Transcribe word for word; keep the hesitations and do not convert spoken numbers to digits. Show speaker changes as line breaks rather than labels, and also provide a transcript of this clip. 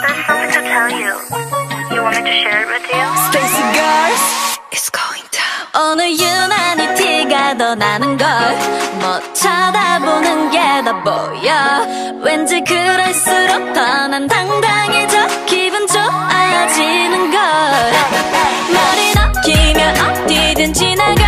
There's something to tell you. You want me to share it with you?
Stacy girls, it's going down. 오늘 유난히 티가 더 나는 걸. 뭐 쳐다보는 게 더 보여. 왠지 그럴수록 더 난 당당해져. 기분 좋아지는 걸. 머리 넘기면 어디든 지나가.